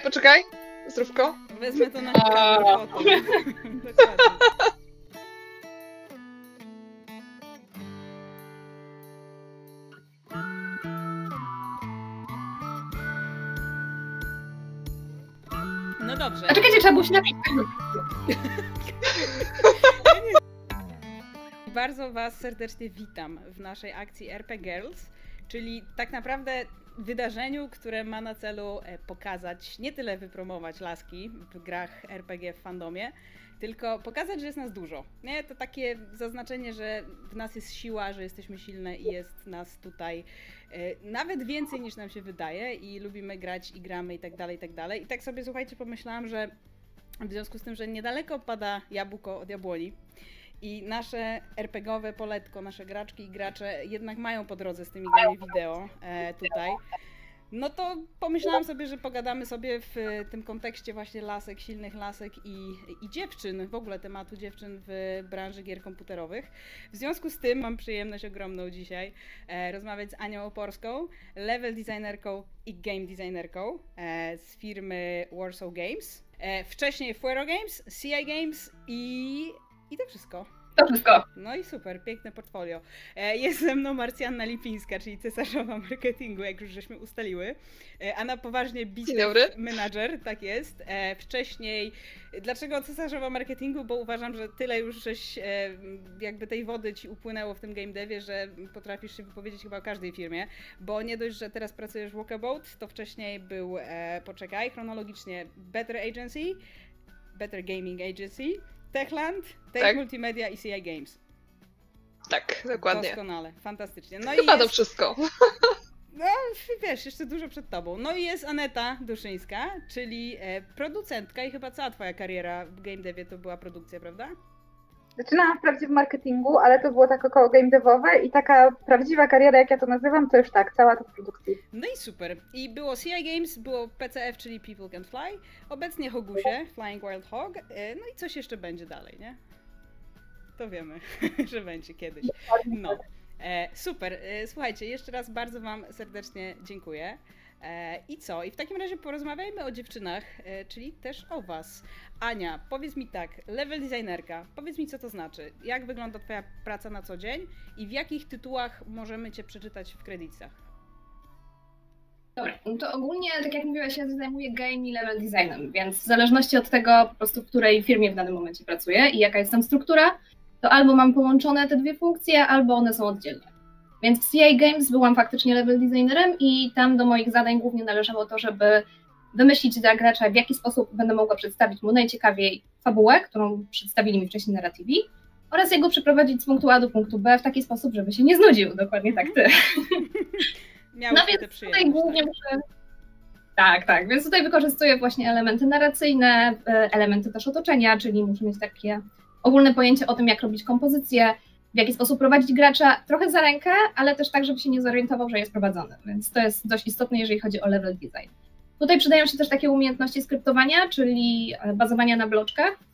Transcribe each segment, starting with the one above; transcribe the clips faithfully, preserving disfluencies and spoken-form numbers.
Poczekaj, zdrówko. Wezmę to na kamerę. Dokładnie. No dobrze. A czekajcie, trzeba było się napić. Bardzo Was serdecznie witam w naszej akcji R P Girls, czyli tak naprawdę wydarzeniu, które ma na celu pokazać, nie tyle wypromować laski w grach R P G w fandomie, tylko pokazać, że jest nas dużo. Nie? To takie zaznaczenie, że w nas jest siła, że jesteśmy silne i jest nas tutaj e, nawet więcej niż nam się wydaje i lubimy grać i gramy i tak dalej, i tak dalej. I tak sobie, słuchajcie, pomyślałam, że w związku z tym, że niedaleko pada jabłko od jabłoni i nasze RPGowe poletko, nasze graczki i gracze jednak mają po drodze z tymi grami wideo e, tutaj, no to pomyślałam sobie, że pogadamy sobie w tym kontekście właśnie lasek, silnych lasek i, i dziewczyn, w ogóle tematu dziewczyn w branży gier komputerowych. W związku z tym mam przyjemność ogromną dzisiaj e, rozmawiać z Anią Oporską, level designerką i game designerką e, z firmy Warsaw Games. E, wcześniej Fuero Games, C I Games i, i to wszystko. To wszystko. No i super, piękne portfolio. Jest ze mną Marcjanna Lipińska, czyli cesarzowa marketingu, jak już żeśmy ustaliły. A na poważnie business manager, tak jest. Wcześniej, dlaczego cesarzowa marketingu? Bo uważam, że tyle już żeś jakby tej wody ci upłynęło w tym game devie, że potrafisz się wypowiedzieć chyba o każdej firmie, bo nie dość, że teraz pracujesz w Walkabout, to wcześniej był, poczekaj, chronologicznie Better Agency, Better Gaming Agency, Techland, Tech tak. Multimedia i C I Games. Tak, dokładnie. Doskonale, fantastycznie. No Chyba i jest... to wszystko. No wiesz, jeszcze dużo przed tobą. No i jest Aneta Duszyńska, czyli e, producentka i chyba cała twoja kariera w game devie to była produkcja, prawda? Zaczynałam wprawdzie w marketingu, ale to było tak około game devowe i taka prawdziwa kariera, jak ja to nazywam, to już tak, cała to w produkcji. No i super. I było C I Games, było P C F, czyli People Can Fly, obecnie Hogusie, Flying Wild Hog, no i coś jeszcze będzie dalej, nie? To wiemy, że będzie kiedyś. No, e, super. E, słuchajcie, jeszcze raz bardzo wam serdecznie dziękuję. E, I co? I w takim razie porozmawiajmy o dziewczynach, e, czyli też o was. Ania, powiedz mi tak, level designerka, powiedz mi co to znaczy, jak wygląda twoja praca na co dzień i w jakich tytułach możemy cię przeczytać w kredytach? Dobra, no to ogólnie, tak jak mówiłaś, ja zajmuję game i level designem, więc w zależności od tego po prostu w której firmie w danym momencie pracuję i jaka jest tam struktura, to albo mam połączone te dwie funkcje, albo one są oddzielnie. Więc w C I Games byłam faktycznie level designerem i tam do moich zadań głównie należało to, żeby wymyślić dla gracza, w jaki sposób będę mogła przedstawić mu najciekawiej fabułę, którą przedstawili mi wcześniej narratywi, oraz jego przeprowadzić z punktu A do punktu B w taki sposób, żeby się nie znudził, dokładnie tak ty. Miałeś no więc tutaj głównie muszę... Tak, tak, więc tutaj wykorzystuję właśnie elementy narracyjne, elementy też otoczenia, czyli muszę mieć takie ogólne pojęcie o tym, jak robić kompozycję, w jaki sposób prowadzić gracza trochę za rękę, ale też tak, żeby się nie zorientował, że jest prowadzony, więc to jest dość istotne, jeżeli chodzi o level design. Tutaj przydają się też takie umiejętności skryptowania, czyli bazowania na bloczkach. W,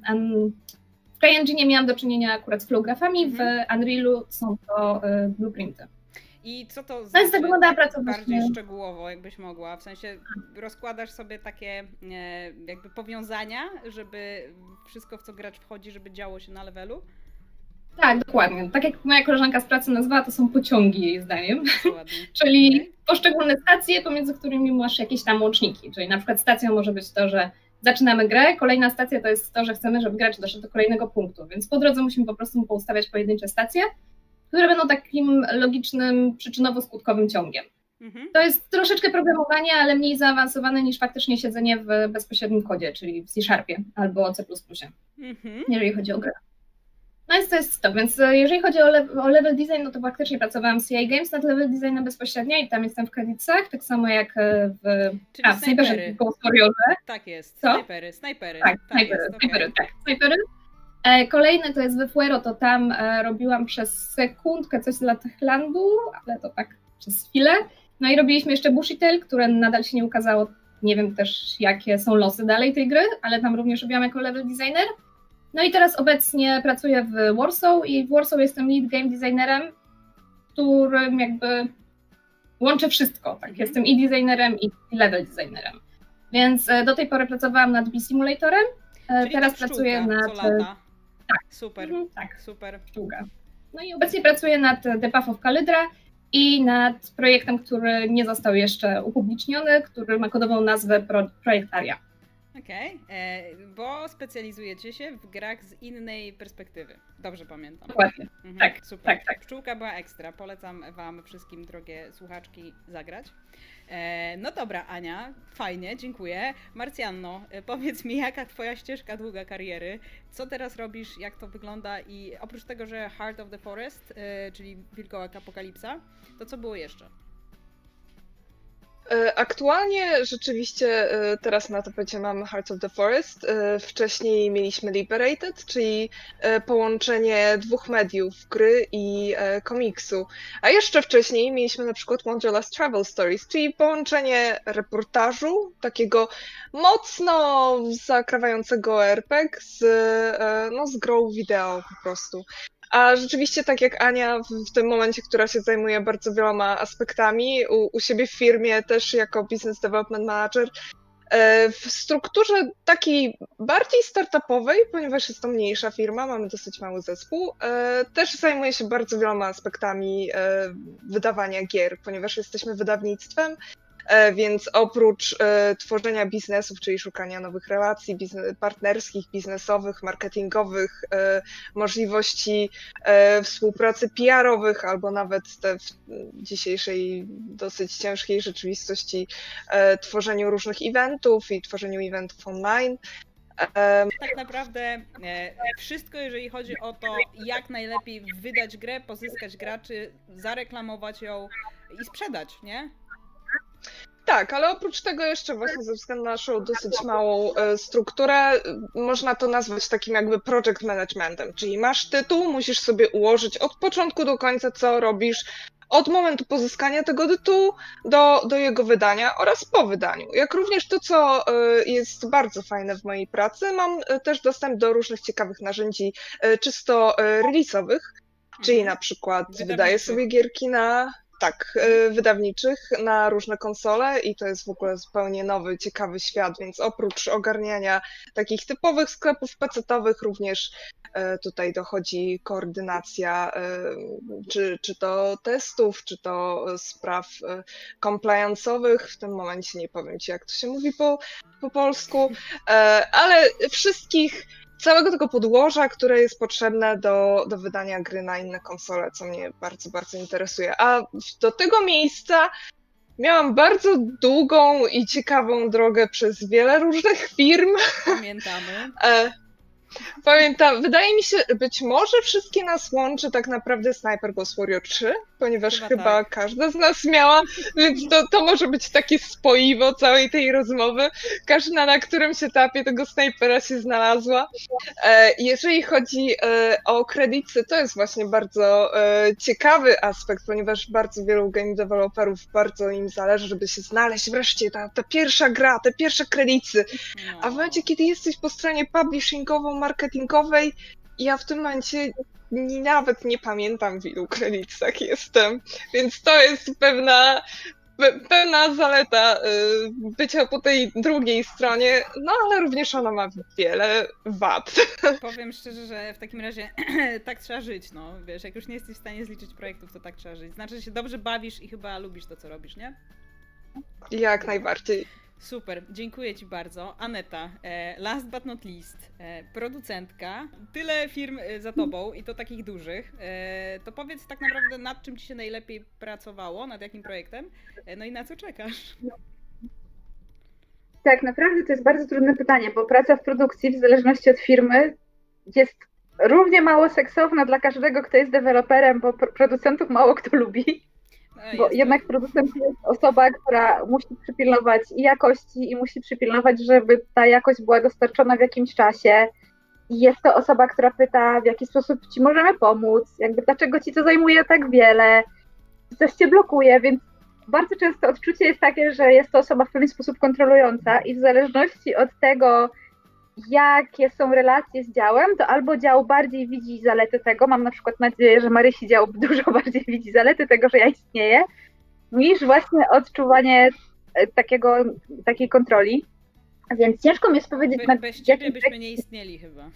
w CryEngine miałam do czynienia akurat z flowgraphami, w Unrealu są to blueprinty. I co to znaczy tak wygląda praca bardziej szczegółowo, jakbyś mogła? W sensie rozkładasz sobie takie e, jakby powiązania, żeby wszystko, w co gracz wchodzi, żeby działo się na levelu? Tak, dokładnie. Tak jak moja koleżanka z pracy nazwała, to są pociągi jej zdaniem. Czyli okay. Poszczególne stacje, pomiędzy którymi masz jakieś tam łączniki. Czyli na przykład stacją może być to, że zaczynamy grę, kolejna stacja to jest to, że chcemy, żeby gracz doszedł do kolejnego punktu, więc po drodze musimy po prostu poustawiać pojedyncze stacje, które będą takim logicznym, przyczynowo-skutkowym ciągiem. Mhm. To jest troszeczkę programowanie, ale mniej zaawansowane niż faktycznie siedzenie w bezpośrednim kodzie, czyli w C Sharpie albo C plus plus, mhm. jeżeli chodzi o grę. No więc to jest to, więc jeżeli chodzi o, le o level design, no to faktycznie pracowałam w C I Games nad level designem bezpośrednio i tam jestem w creditsach, tak samo jak w, czyli a, w Sniperze w Ghost Warriorze. Tak jest, Co? snajpery, snajpery. Tak, tak snajpery, jest, snajpery, okay. tak, snajpery. E, kolejny to jest we Fuero, to tam e, robiłam przez sekundkę coś z Latechlandu, ale to tak przez chwilę. No i robiliśmy jeszcze Bushitel, które nadal się nie ukazało, nie wiem też jakie są losy dalej tej gry, ale tam również robiłam jako level designer. No i teraz obecnie pracuję w Warsaw i w Warsaw jestem lead game designerem, którym jakby łączę wszystko, tak? Jestem i designerem, i level designerem. Więc do tej pory pracowałam nad Bee Simulatorem, Czyli teraz pszczółka, pracuję nad... co lata. Tak. Super, Mhm, tak, super. Pszczółka. No i obecnie pracuję nad The Path of Kalydra i nad projektem, który nie został jeszcze upubliczniony, który ma kodową nazwę Pro, Projekt Aria. Okej, okay. Bo specjalizujecie się w grach z innej perspektywy. Dobrze pamiętam. Dokładnie. Mhm, tak, super. tak, tak. Pszczółka była ekstra. Polecam wam wszystkim, drogie słuchaczki, zagrać. E, no dobra, Ania, fajnie, dziękuję. Marcjanno, powiedz mi, jaka twoja ścieżka długa kariery? Co teraz robisz, jak to wygląda? I oprócz tego, że Heart of the Forest, e, czyli Wilkołak Apokalipsa, to co było jeszcze? Aktualnie rzeczywiście teraz na tapecie mamy Heart of the Forest. Wcześniej mieliśmy Liberated, czyli połączenie dwóch mediów, gry i komiksu. A jeszcze wcześniej mieliśmy na przykład Wanderlust Travel Stories, czyli połączenie reportażu, takiego mocno zakrawającego er pe gie z, no, z grą wideo po prostu. A rzeczywiście, tak jak Ania w tym momencie, która się zajmuje bardzo wieloma aspektami, u, u siebie w firmie też jako Business Development Manager, w strukturze takiej bardziej startupowej, ponieważ jest to mniejsza firma, mamy dosyć mały zespół, też zajmuję się bardzo wieloma aspektami wydawania gier, ponieważ jesteśmy wydawnictwem. Więc oprócz e, tworzenia biznesów, czyli szukania nowych relacji biznes, partnerskich, biznesowych, marketingowych, e, możliwości e, współpracy pe er owych, albo nawet te w dzisiejszej dosyć ciężkiej rzeczywistości e, tworzeniu różnych eventów i tworzeniu eventów online. Tak naprawdę e, wszystko, jeżeli chodzi o to, jak najlepiej wydać grę, pozyskać graczy, zareklamować ją i sprzedać, nie? Tak, ale oprócz tego jeszcze właśnie ze względu na naszą dosyć małą e, strukturę, można to nazwać takim jakby project managementem, czyli masz tytuł, musisz sobie ułożyć od początku do końca, co robisz, od momentu pozyskania tego tytułu do, do jego wydania oraz po wydaniu. Jak również to, co e, jest bardzo fajne w mojej pracy, mam też dostęp do różnych ciekawych narzędzi e, czysto e, release'owych, czyli na przykład wydaję sobie gierki na... Tak, wydawniczych na różne konsole i to jest w ogóle zupełnie nowy, ciekawy świat, więc oprócz ogarniania takich typowych sklepów pecetowych również tutaj dochodzi koordynacja czy, czy to testów, czy to spraw compliance'owych, w tym momencie nie powiem Ci, jak to się mówi po, po polsku, ale wszystkich całego tego podłoża, które jest potrzebne do, do wydania gry na inne konsole, co mnie bardzo, bardzo interesuje. A do tego miejsca miałam bardzo długą i ciekawą drogę przez wiele różnych firm. Pamiętamy. Pamiętam, wydaje mi się, być może wszystkie nas łączy tak naprawdę Sniper Ghost Warrior trzy, ponieważ chyba, chyba tak. każda z nas miała, więc to, to może być takie spoiwo całej tej rozmowy. Każda na którymś etapie tego snajpera się znalazła. Jeżeli chodzi o kredyty, to jest właśnie bardzo ciekawy aspekt, ponieważ bardzo wielu game developerów bardzo im zależy, żeby się znaleźć wreszcie ta, ta pierwsza gra, te pierwsze kredyty. A w momencie, kiedy jesteś po stronie publishingową, marketingowej, ja w tym momencie nie, nawet nie pamiętam, w ilu kredytach jestem, więc to jest pewna, pe, pewna zaleta y, bycia po tej drugiej stronie, no ale również ona ma wiele wad. Powiem szczerze, że w takim razie tak trzeba żyć, no wiesz, jak już nie jesteś w stanie zliczyć projektów, to tak trzeba żyć. Znaczy, że się dobrze bawisz i chyba lubisz to, co robisz, nie? Jak najbardziej. Super, dziękuję Ci bardzo. Aneta, last but not least, producentka, tyle firm za Tobą i to takich dużych, to powiedz tak naprawdę, nad czym Ci się najlepiej pracowało, nad jakim projektem, no i na co czekasz? Tak, naprawdę to jest bardzo trudne pytanie, bo praca w produkcji w zależności od firmy jest równie mało seksowna dla każdego, kto jest deweloperem, bo producentów mało kto lubi. No bo jednak producent jest osoba, która musi przypilnować i jakości, i musi przypilnować, żeby ta jakość była dostarczona w jakimś czasie. I jest to osoba, która pyta, w jaki sposób Ci możemy pomóc, jakby dlaczego Ci to zajmuje tak wiele, coś Cię blokuje, więc bardzo często odczucie jest takie, że jest to osoba w pewien sposób kontrolująca i w zależności od tego, jakie są relacje z działem, to albo dział bardziej widzi zalety tego, mam na przykład nadzieję, że Marysi dział dużo bardziej widzi zalety tego, że ja istnieję, niż właśnie odczuwanie takiego, takiej kontroli. Więc ciężko mi jest powiedzieć... Be, na bez ciebie byśmy nie istnieli chyba.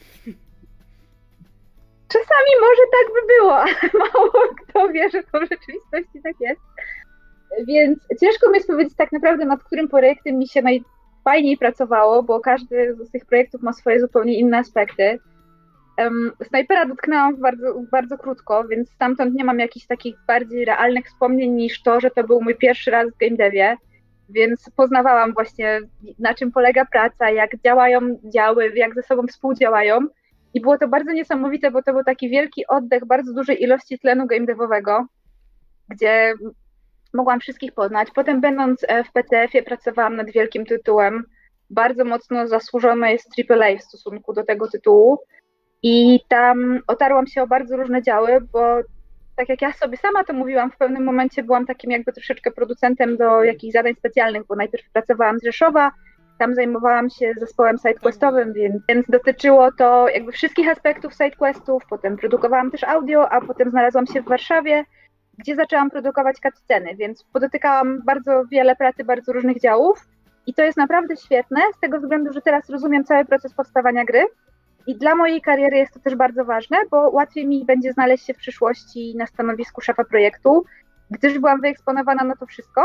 Czasami może tak by było, ale mało kto wie, że to w rzeczywistości tak jest. Więc ciężko mi jest powiedzieć tak naprawdę, nad którym projektem mi się najfajniej pracowało, bo każdy z tych projektów ma swoje zupełnie inne aspekty. Um, Snajpera dotknęłam bardzo, bardzo krótko, więc stamtąd nie mam jakichś takich bardziej realnych wspomnień niż to, że to był mój pierwszy raz w game devie, więc poznawałam właśnie, na czym polega praca, jak działają działy, jak ze sobą współdziałają. I było to bardzo niesamowite, bo to był taki wielki oddech bardzo dużej ilości tlenu game devowego, gdzie mogłam wszystkich poznać. Potem będąc w P C F-ie pracowałam nad wielkim tytułem. Bardzo mocno zasłużone jest triple A w stosunku do tego tytułu. I tam otarłam się o bardzo różne działy, bo tak jak ja sobie sama to mówiłam, w pewnym momencie byłam takim jakby troszeczkę producentem do jakichś zadań specjalnych, bo najpierw pracowałam z Rzeszowa, tam zajmowałam się zespołem sidequestowym, więc, więc dotyczyło to jakby wszystkich aspektów sidequestów, potem produkowałam też audio, a potem znalazłam się w Warszawie, gdzie zaczęłam produkować cutsceny, więc podotykałam bardzo wiele pracy, bardzo różnych działów i to jest naprawdę świetne, z tego względu, że teraz rozumiem cały proces powstawania gry i dla mojej kariery jest to też bardzo ważne, bo łatwiej mi będzie znaleźć się w przyszłości na stanowisku szefa projektu, gdyż byłam wyeksponowana na to wszystko.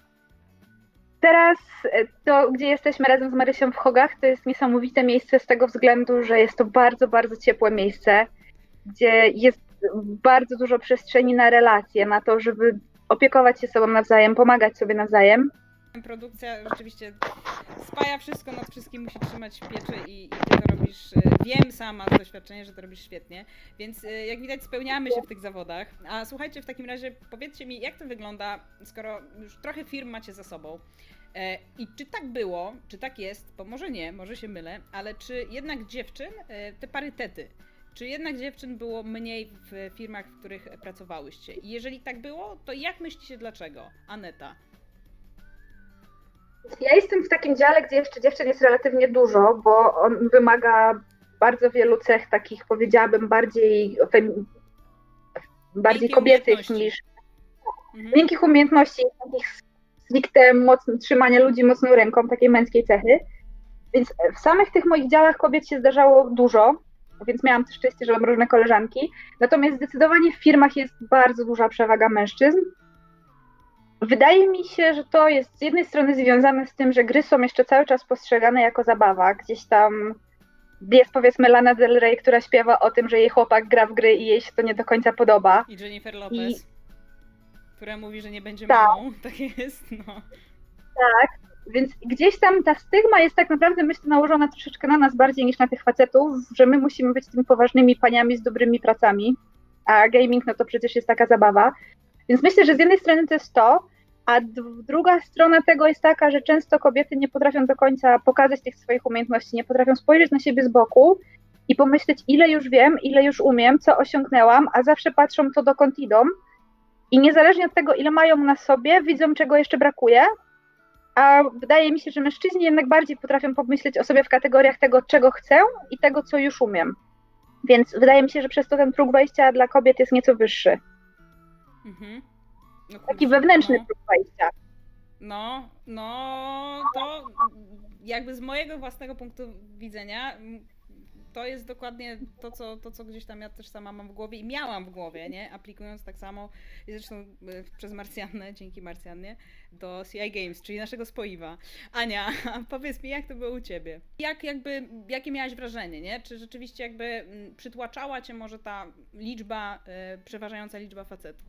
Teraz to, gdzie jesteśmy razem z Marysią w Hogach, to jest niesamowite miejsce z tego względu, że jest to bardzo, bardzo ciepłe miejsce, gdzie jest bardzo dużo przestrzeni na relacje, na to, żeby opiekować się sobą nawzajem, pomagać sobie nawzajem. Produkcja rzeczywiście spaja wszystko, nad wszystkim musi trzymać pieczy i, i ty to robisz, wiem sama z doświadczenia, że to robisz świetnie, więc jak widać spełniamy się w tych zawodach. A słuchajcie, w takim razie powiedzcie mi, jak to wygląda, skoro już trochę firm macie za sobą i czy tak było, czy tak jest, bo może nie, może się mylę, ale czy jednak dziewczyn, te parytety, czy jednak dziewczyn było mniej w firmach, w których pracowałyście? I jeżeli tak było, to jak myślicie dlaczego? Aneta. Ja jestem w takim dziale, gdzie jeszcze dziewczyn jest relatywnie dużo, bo on wymaga bardzo wielu cech takich, powiedziałabym, bardziej, bardziej kobiecych niż mhm. miękkich umiejętności, takich stricte mocno, trzymania ludzi mocną ręką, takiej męskiej cechy. Więc w samych tych moich działach kobiet się zdarzało dużo, więc miałam też szczęście, że mam różne koleżanki. Natomiast zdecydowanie w firmach jest bardzo duża przewaga mężczyzn. Wydaje mi się, że to jest z jednej strony związane z tym, że gry są jeszcze cały czas postrzegane jako zabawa. Gdzieś tam jest powiedzmy Lana Del Rey, która śpiewa o tym, że jej chłopak gra w gry i jej się to nie do końca podoba. I Jennifer Lopez, I... która mówi, że nie będzie tak. mamą. Tak jest, no. Tak, więc gdzieś tam ta stygma jest tak naprawdę, myślę, nałożona troszeczkę na nas bardziej niż na tych facetów, że my musimy być tymi poważnymi paniami z dobrymi pracami, a gaming no to przecież jest taka zabawa. Więc myślę, że z jednej strony to jest to, a druga strona tego jest taka, że często kobiety nie potrafią do końca pokazać tych swoich umiejętności, nie potrafią spojrzeć na siebie z boku i pomyśleć, ile już wiem, ile już umiem, co osiągnęłam, a zawsze patrzą to, dokąd idą i niezależnie od tego, ile mają na sobie, widzą, czego jeszcze brakuje, a wydaje mi się, że mężczyźni jednak bardziej potrafią pomyśleć o sobie w kategoriach tego, czego chcę i tego, co już umiem. Więc wydaje mi się, że przez to ten próg wejścia dla kobiet jest nieco wyższy. Mhm. No kurczę, taki wewnętrzny no. próg wejścia. No, no, to jakby z mojego własnego punktu widzenia to jest dokładnie to co, to, co gdzieś tam ja też sama mam w głowie i miałam w głowie, nie? Aplikując tak samo, zresztą przez Marsjannę, dzięki Marsjannie, do C I Games, czyli naszego spoiwa. Ania, powiedz mi, jak to było u ciebie? Jak jakby, jakie miałaś wrażenie, nie? Czy rzeczywiście jakby przytłaczała cię może ta liczba, przeważająca liczba facetów?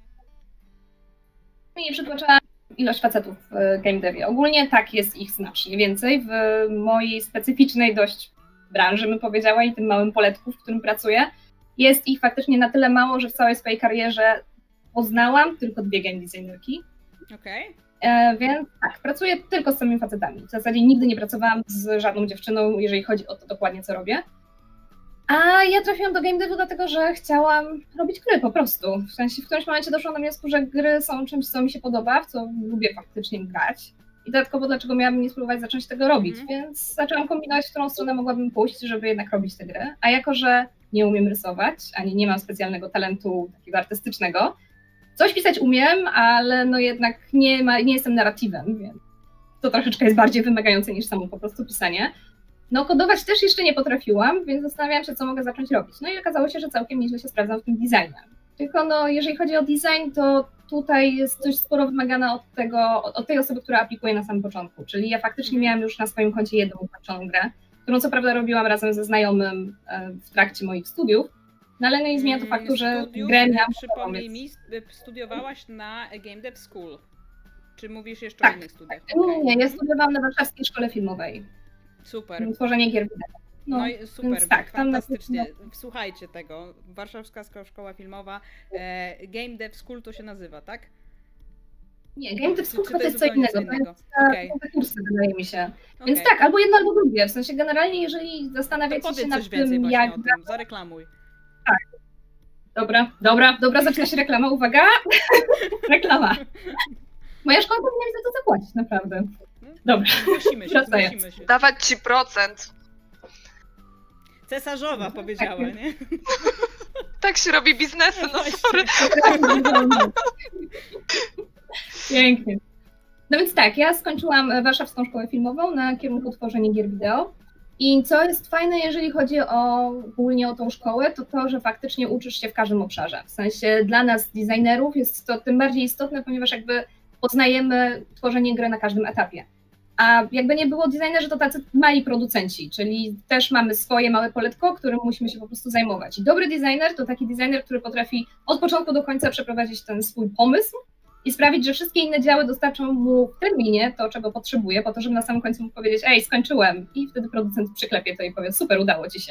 Nie przytłaczała ilość facetów w game devie. Ogólnie tak, jest ich znacznie więcej. W mojej specyficznej dość branży, bym powiedziała, i tym małym poletku, w którym pracuję, jest ich faktycznie na tyle mało, że w całej swojej karierze poznałam tylko dwie game designerki. Okej. Okay. Więc tak, pracuję tylko z samymi facetami. W zasadzie nigdy nie pracowałam z żadną dziewczyną, jeżeli chodzi o to dokładnie, co robię. A ja trafiłam do game devu dlatego, że chciałam robić gry po prostu. W sensie w którymś momencie doszłam do wniosku, że gry są czymś, co mi się podoba, w co lubię faktycznie grać. I dodatkowo dlaczego miałabym nie spróbować zacząć tego robić, mm. więc zaczęłam kombinować, w którą stronę mogłabym pójść, żeby jednak robić te gry. A jako, że nie umiem rysować, ani nie mam specjalnego talentu takiego artystycznego, coś pisać umiem, ale no jednak nie, ma, nie jestem narratywem, więc to troszeczkę jest bardziej wymagające niż samo po prostu pisanie. No kodować też jeszcze nie potrafiłam, więc zastanawiałam się, co mogę zacząć robić. No i okazało się, że całkiem nieźle się sprawdzam w tym designie. Tylko no, jeżeli chodzi o design, to tutaj jest dość sporo wymagane od tego, od tej osoby, która aplikuje na samym początku. Czyli ja faktycznie miałam już na swoim koncie jedną ukończoną grę, którą co prawda robiłam razem ze znajomym w trakcie moich studiów, no ale nie zmienia to faktu, że Studiów, grę miałam. Przypomnij mi, studiowałaś na Game Dev School. Czy mówisz jeszcze tak, o innych studiach? Tak. Okay. Nie, nie, ja studiowałam na Warszawskiej Szkole Filmowej. Super. Tworzenie gier wideo. No, no i super, tak, fantastycznie. Tam... Słuchajcie tego. Warszawska Szkoła Filmowa. E, Game Dev School to się nazywa, tak? Nie, Game Dev School to, to jest co innego. To jest okay. te kursy, wydaje mi się. Okay. Więc tak, albo jedno, albo drugie. W sensie generalnie, jeżeli zastanawiacie się nad tym, jak... O tym. Zareklamuj. Tak. Dobra, dobra, dobra, zaczyna się reklama. Uwaga! Reklama. Moja szkoła powinna mi za to zapłacić, naprawdę. Dobra. Zgłosimy się, zgłosimy się. Dawać ci procent. Cesarzowa powiedziała, tak, nie? Tak się robi biznesy, no sorry. Pięknie. No więc tak, ja skończyłam Warszawską Szkołę Filmową na kierunku tworzenia gier wideo. I co jest fajne, jeżeli chodzi o ogólnie o tą szkołę, to to, że faktycznie uczysz się w każdym obszarze. W sensie dla nas, designerów, jest to tym bardziej istotne, ponieważ jakby poznajemy tworzenie gry na każdym etapie. A jakby nie było designerzy, to tacy mali producenci, czyli też mamy swoje małe poletko, którym musimy się po prostu zajmować. I dobry designer to taki designer, który potrafi od początku do końca przeprowadzić ten swój pomysł i sprawić, że wszystkie inne działy dostarczą mu w terminie to, czego potrzebuje, po to, żeby na samym końcu mógł powiedzieć: ej, skończyłem. I wtedy producent przyklepie to i powie: super, udało ci się.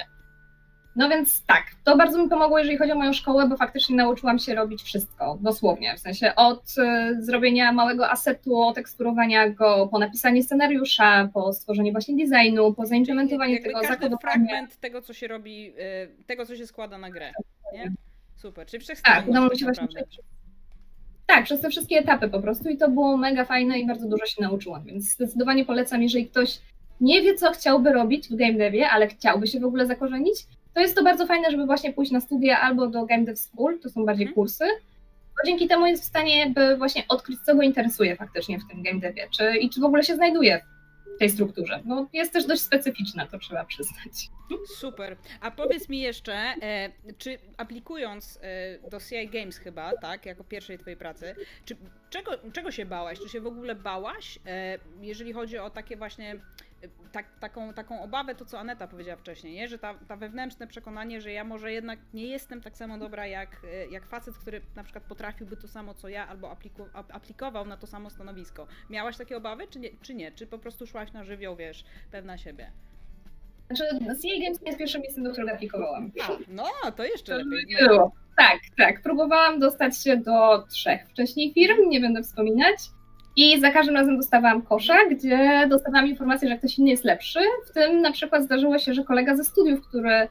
No więc tak, to bardzo mi pomogło, jeżeli chodzi o moją szkołę, bo faktycznie nauczyłam się robić wszystko, dosłownie, w sensie od y, zrobienia małego asetu, teksturowania go, po napisanie scenariusza, po stworzenie właśnie designu, po zaimplementowanie jakby tego, każdy zakodowanie. fragment tego, co się robi, y, tego, co się składa na grę, nie? Super, czyli Tak, wszechstronność udało mi tak się właśnie naprawdę. przejść. Tak, przez te wszystkie etapy po prostu i to było mega fajne i bardzo dużo się nauczyłam, więc zdecydowanie polecam, jeżeli ktoś nie wie, co chciałby robić w game devie, ale chciałby się w ogóle zakorzenić, to jest to bardzo fajne, żeby właśnie pójść na studia albo do Game Dev School, to są bardziej hmm. kursy, bo dzięki temu jest w stanie by właśnie odkryć, co go interesuje faktycznie w tym game devie, czy, i czy w ogóle się znajduje w tej strukturze. No, jest też dość specyficzna, to trzeba przyznać. Super. A powiedz mi jeszcze, e, czy aplikując e, do C I Games chyba, tak, jako pierwszej twojej pracy, czy czego, czego się bałaś? Czy się w ogóle bałaś, e, jeżeli chodzi o takie właśnie Tak, taką, taką obawę, to co Aneta powiedziała wcześniej, nie? Że ta, ta wewnętrzne przekonanie, że ja może jednak nie jestem tak samo dobra jak, jak facet, który na przykład potrafiłby to samo co ja, albo apliku, aplikował na to samo stanowisko. Miałaś takie obawy, czy nie? Czy, nie? czy po prostu szłaś na żywioł, wiesz, pewna siebie? Znaczy, C I Games nie jest pierwszym miejscem, do którego aplikowałam. A, no, to jeszcze to lepiej. Nie było. Tak, tak. Próbowałam dostać się do trzech wcześniej firm, nie będę wspominać. I za każdym razem dostawałam kosza, gdzie dostawałam informację, że ktoś inny jest lepszy. W tym na przykład zdarzyło się, że kolega ze studiów, który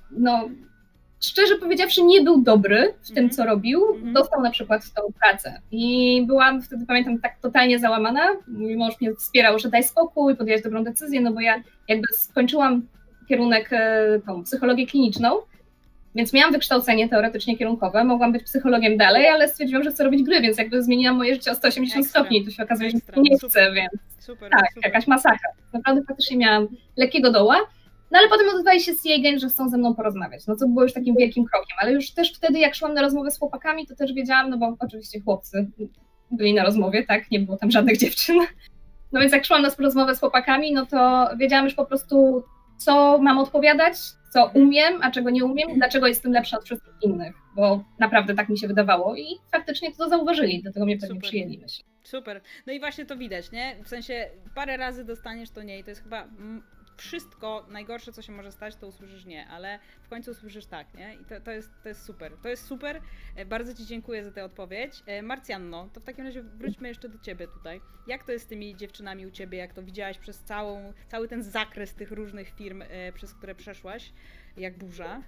no szczerze powiedziawszy nie był dobry w tym, co robił, mm-hmm. dostał na przykład tą pracę. I byłam wtedy, pamiętam, tak totalnie załamana. Mój mąż mnie wspierał, że daj spokój, podjąłeś dobrą decyzję, no bo ja jakby skończyłam kierunek, tą psychologię kliniczną, więc miałam wykształcenie teoretycznie kierunkowe, mogłam być psychologiem dalej, ale stwierdziłam, że chcę robić gry, więc jakby zmieniłam moje życie o sto osiemdziesiąt Ekstra. stopni i to się okazuje, Ekstra. że nie Super. chcę, więc Super, tak, super. jakaś masakra. Naprawdę faktycznie miałam lekkiego doła, no ale potem odezwali się C I Games, że chcą ze mną porozmawiać, no co było już takim wielkim krokiem, ale już też wtedy, jak szłam na rozmowę z chłopakami, to też wiedziałam, no bo oczywiście chłopcy byli na rozmowie, tak, nie było tam żadnych dziewczyn, no więc jak szłam na rozmowę z chłopakami, no to wiedziałam już po prostu, co mam odpowiadać, co umiem, a czego nie umiem, dlaczego jestem lepsza od wszystkich innych, bo naprawdę tak mi się wydawało i faktycznie to zauważyli, dlatego mnie pewnie Super. przyjęli, myślę. Super. No i właśnie to widać, nie? W sensie parę razy dostaniesz to nie i to jest chyba wszystko najgorsze, co się może stać, to usłyszysz nie, ale w końcu usłyszysz tak, nie? I to, to, jest, to jest super. To jest super. Bardzo ci dziękuję za tę odpowiedź. Marcjanno, to w takim razie wróćmy jeszcze do ciebie tutaj. Jak to jest z tymi dziewczynami u ciebie? Jak to widziałaś przez całą, cały ten zakres tych różnych firm, przez które przeszłaś, jak burza?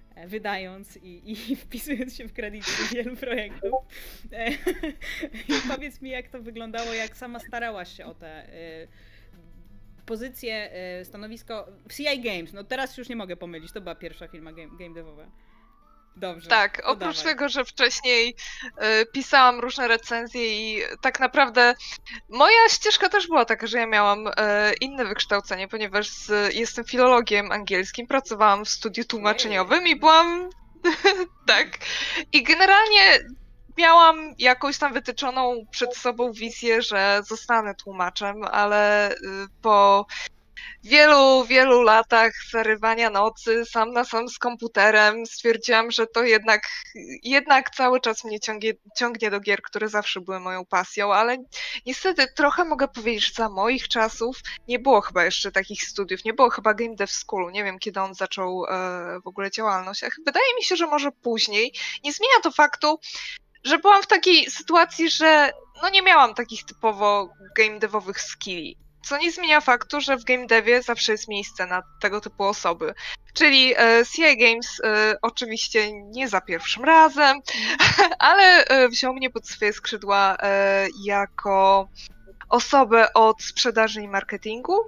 Wydając i, i wpisując się w kredyty wielu projektów. I powiedz mi, jak to wyglądało, jak sama starałaś się o te y, pozycje, y, stanowisko w C I Games. No teraz już nie mogę pomylić, to była pierwsza firma game, game devowa. Dobrze. Tak, oprócz dawaj. tego, że wcześniej y, pisałam różne recenzje i tak naprawdę moja ścieżka też była taka, że ja miałam y, inne wykształcenie, ponieważ z, jestem filologiem angielskim, pracowałam w studiu tłumaczeniowym i byłam tak. I generalnie miałam jakąś tam wytyczoną przed sobą wizję, że zostanę tłumaczem, ale y, po wielu, wielu latach zarywania nocy sam na sam z komputerem stwierdziłam, że to jednak, jednak cały czas mnie ciągnie, ciągnie do gier, które zawsze były moją pasją, ale niestety trochę mogę powiedzieć, że za moich czasów nie było chyba jeszcze takich studiów, nie było chyba Game Dev Schoolu, nie wiem kiedy on zaczął e, w ogóle działalność, a wydaje mi się, że może później. Nie zmienia to faktu, że byłam w takiej sytuacji, że no nie miałam takich typowo game devowych skilli. Co nie zmienia faktu, że w game devie zawsze jest miejsce na tego typu osoby. Czyli e, C I Games e, oczywiście nie za pierwszym razem, ale e, wziął mnie pod swoje skrzydła e, jako osobę od sprzedaży i marketingu.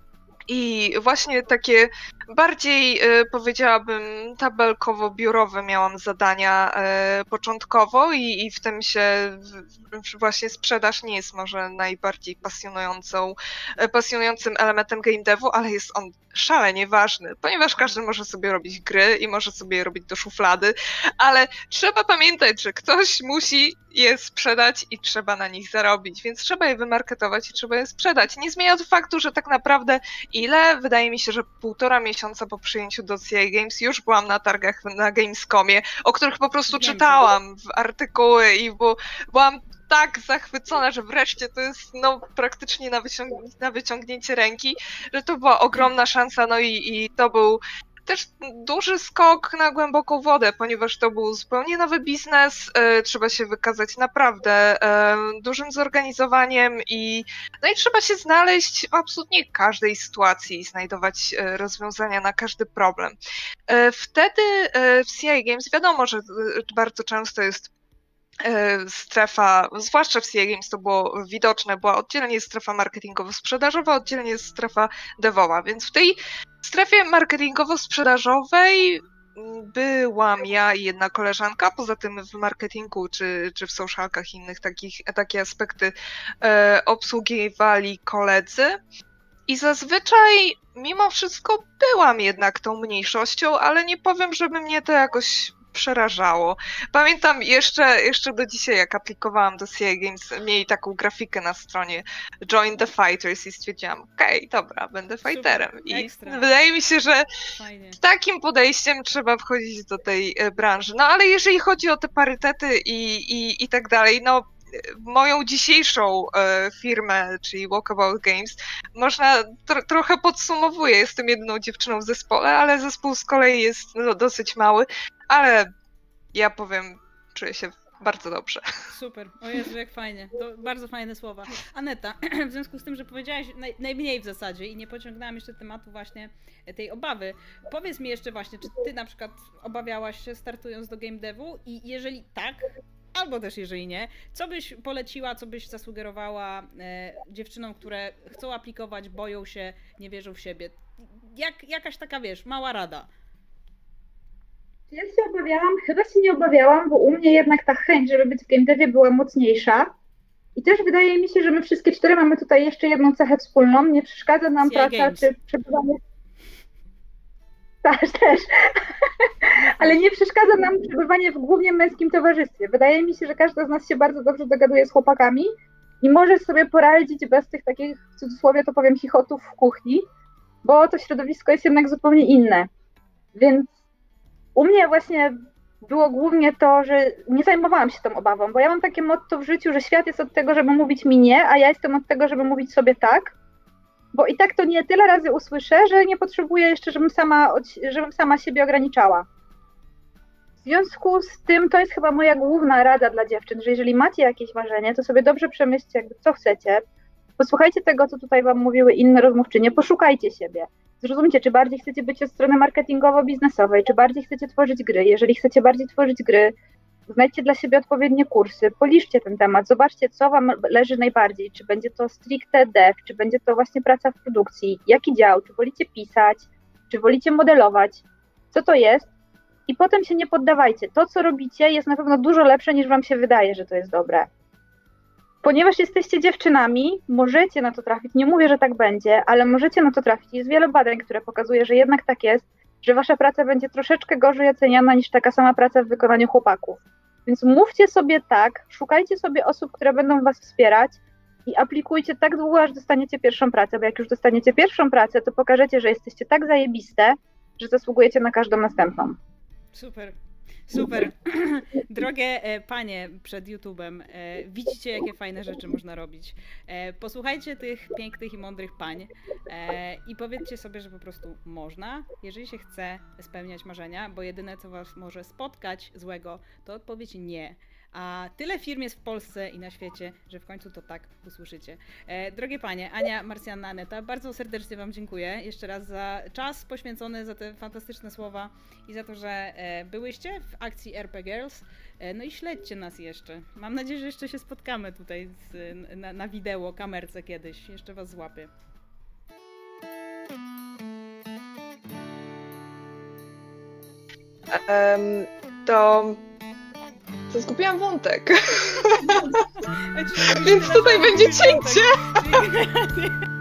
I właśnie takie bardziej, powiedziałabym, tabelkowo-biurowe miałam zadania początkowo i, i w tym się właśnie sprzedaż nie jest może najbardziej pasjonującą, pasjonującym elementem game devu, ale jest on szalenie ważny, ponieważ każdy może sobie robić gry i może sobie je robić do szuflady, ale trzeba pamiętać, że ktoś musi je sprzedać i trzeba na nich zarobić, więc trzeba je wymarketować i trzeba je sprzedać. Nie zmienia to faktu, że tak naprawdę ile? Wydaje mi się, że półtora miesiąca po przyjęciu do C I Games już byłam na targach na Gamescomie, o których po prostu czytałam w artykuły i bo, byłam tak zachwycona, że wreszcie to jest no, praktycznie na, wyciąg- na wyciągnięcie ręki, że to była ogromna szansa, no i, i to był też duży skok na głęboką wodę, ponieważ to był zupełnie nowy biznes, e, trzeba się wykazać naprawdę e, dużym zorganizowaniem i no i trzeba się znaleźć w absolutnie każdej sytuacji i znajdować e, rozwiązania na każdy problem. E, wtedy e, w C I Games wiadomo, że e, bardzo często jest strefa, zwłaszcza w C I Games to było widoczne, była oddzielnie strefa marketingowo-sprzedażowa, oddzielnie strefa devowa, więc w tej strefie marketingowo-sprzedażowej byłam ja i jedna koleżanka, poza tym w marketingu czy, czy w socialkach i innych takich, takie aspekty e, obsługiwali koledzy i zazwyczaj mimo wszystko byłam jednak tą mniejszością, ale nie powiem, żeby mnie to jakoś przerażało. Pamiętam jeszcze, jeszcze do dzisiaj, jak aplikowałam do C I Games, mieli taką grafikę na stronie Join the Fighters i stwierdziłam, okej, okay, dobra, będę fighterem. Super, I ekstra. Wydaje mi się, że Fajnie. Z takim podejściem trzeba wchodzić do tej branży. No ale jeżeli chodzi o te parytety i, i, i tak dalej, no moją dzisiejszą e, firmę, czyli Walkabout Games, można tro, trochę podsumowuję. Jestem jedyną dziewczyną w zespole, ale zespół z kolei jest no, dosyć mały, ale ja powiem, czuję się bardzo dobrze. Super, o Jezu, jak fajnie. To bardzo fajne słowa. Aneta, w związku z tym, że powiedziałaś naj, najmniej w zasadzie i nie pociągnęłam jeszcze tematu właśnie tej obawy, powiedz mi jeszcze właśnie, czy ty na przykład obawiałaś się startując do game devu i jeżeli tak, albo też jeżeli nie, co byś poleciła, co byś zasugerowała e, dziewczynom, które chcą aplikować, boją się, nie wierzą w siebie? Jak, jakaś taka, wiesz, mała rada. Ja się obawiałam, chyba się nie obawiałam, bo u mnie jednak ta chęć, żeby być w game devie była mocniejsza. I też wydaje mi się, że my wszystkie cztery mamy tutaj jeszcze jedną cechę wspólną. Nie przeszkadza nam praca Games. Czy przebywanie... Też, też. Ale nie przeszkadza nam przebywanie w głównie męskim towarzystwie. Wydaje mi się, że każda z nas się bardzo dobrze dogaduje z chłopakami i może sobie poradzić bez tych takich, w cudzysłowie to powiem, chichotów w kuchni, bo to środowisko jest jednak zupełnie inne. Więc u mnie właśnie było głównie to, że nie zajmowałam się tą obawą, bo ja mam takie motto w życiu, że świat jest od tego, żeby mówić mi nie, a ja jestem od tego, żeby mówić sobie tak, bo i tak to nie tyle razy usłyszę, że nie potrzebuję jeszcze, żebym sama, żebym sama siebie ograniczała. W związku z tym to jest chyba moja główna rada dla dziewczyn, że jeżeli macie jakieś marzenie, to sobie dobrze przemyślcie, jakby co chcecie, posłuchajcie tego, co tutaj wam mówiły inne rozmówczynie, poszukajcie siebie. Zrozumcie, czy bardziej chcecie być od strony marketingowo-biznesowej, czy bardziej chcecie tworzyć gry. Jeżeli chcecie bardziej tworzyć gry, znajdźcie dla siebie odpowiednie kursy, policzcie ten temat, zobaczcie, co wam leży najbardziej, czy będzie to stricte dev, czy będzie to właśnie praca w produkcji, jaki dział, czy wolicie pisać, czy wolicie modelować, co to jest i potem się nie poddawajcie. To, co robicie, jest na pewno dużo lepsze, niż wam się wydaje, że to jest dobre. Ponieważ jesteście dziewczynami, możecie na to trafić, nie mówię, że tak będzie, ale możecie na to trafić. Jest wiele badań, które pokazuje, że jednak tak jest, że wasza praca będzie troszeczkę gorzej oceniana niż taka sama praca w wykonaniu chłopaków. Więc mówcie sobie tak, szukajcie sobie osób, które będą was wspierać i aplikujcie tak długo, aż dostaniecie pierwszą pracę, bo jak już dostaniecie pierwszą pracę, to pokażecie, że jesteście tak zajebiste, że zasługujecie na każdą następną. Super. Super. Drogie panie przed YouTube'em, widzicie, jakie fajne rzeczy można robić. Posłuchajcie tych pięknych i mądrych pań i powiedzcie sobie, że po prostu można, jeżeli się chce spełniać marzenia, bo jedyne, co was może spotkać złego, to odpowiedź nie. A tyle firm jest w Polsce i na świecie, że w końcu to tak usłyszycie. E, drogie panie, Ania, Marsjanna, Aneta, bardzo serdecznie wam dziękuję jeszcze raz za czas poświęcony, za te fantastyczne słowa i za to, że e, byłyście w akcji R P Girls. E, no i śledźcie nas jeszcze. Mam nadzieję, że jeszcze się spotkamy tutaj z, na, na wideo, kamerce kiedyś. Jeszcze was złapię. Um, to... To zgubiłam wątek. Więc tutaj będzie cięcie.